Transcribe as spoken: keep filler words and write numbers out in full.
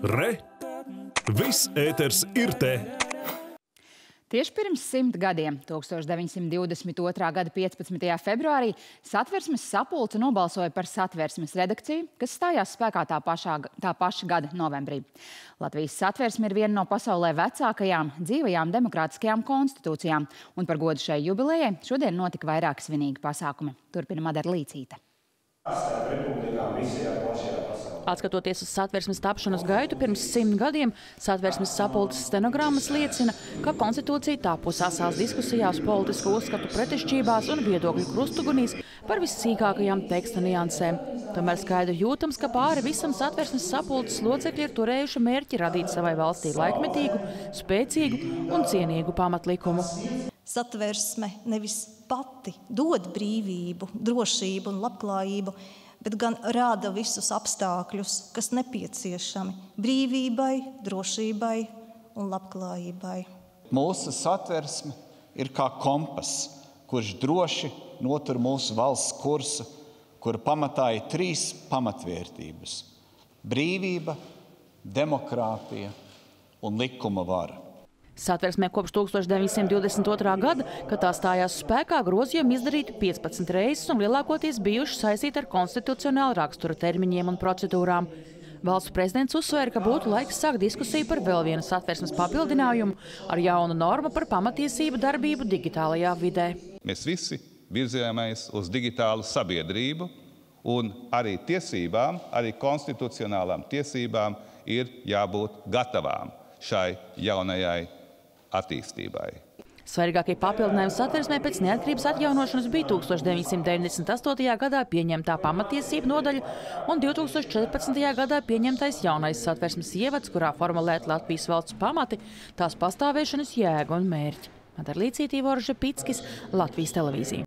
Re! Viss ēters ir te! Tieši pirms simt gadiem, tūkstoš deviņsimt divdesmit otrā gada piecpadsmitajā februārī, Satversmes sapulce nobalsoja par Satversmes redakciju, kas stājās spēkā tā, pašā, tā paša gada novembrī. Latvijas Satversme ir viena no pasaulē vecākajām dzīvajām demokrātiskajām konstitūcijām, un par godu šai jubilejai šodien notika vairāki svinīgi pasākumi. Turpina Madara Līcīte. Atskatoties uz Satversmes tapšanas gaitu pirms simt gadiem, Satversmes sapulces stenogrammas liecina, ka konstitūcija tāpusi asās diskusijās, politisku uzskatu pretešķībās un viedokļu krustugunīs par vissīkākajām teksta niansēm. Tomēr skaidri jūtams, ka pāri visam Satversmes sapulces locekļi ir turējuši mērķi radīt savai valstī laikmetīgu, spēcīgu un cienīgu pamatlikumu. Satversme nevis pati dod brīvību, drošību un labklājību, bet gan rāda visus apstākļus, kas nepieciešami brīvībai, drošībai un labklājībai. Mūsu Satversme ir kā kompass, kurš droši notur mūsu valsts kursu, kura pamatā ir trīs pamatvērtības – brīvība, demokrātija un likuma vara. Satversmē kopš tūkstoš deviņsimt divdesmit otrā gada, kad tā stājās spēkā, grozījumi izdarīti piecpadsmit reizes un lielākoties bijuši saistīti ar konstitucionālu rakstura termiņiem un procedūrām. Valsts prezidents uzsvēra, ka būtu laiks sākt diskusiju par vēl vienu Satversmes papildinājumu ar jaunu normu par pamatiesību darbību digitālajā vidē. Mēs visi virzījāmies uz digitālu sabiedrību, un arī tiesībām, arī konstitucionālām tiesībām ir jābūt gatavām šai jaunajai attīstībai. Svarīgākie papildinājumi Satversmē pēc neatkarības atjaunošanas bija tūkstoš deviņsimt deviņdesmit astotajā gadā pieņemtā pamatiesību nodaļa un divtūkstoš četrpadsmitajā gadā pieņemtais jaunais Satversmes ievads, kurā formulēti Latvijas valsts pamati, tās pastāvēšanas jēga un mērķi. Madara Līcīte, Ivoris Žepickis, Latvijas televīzija.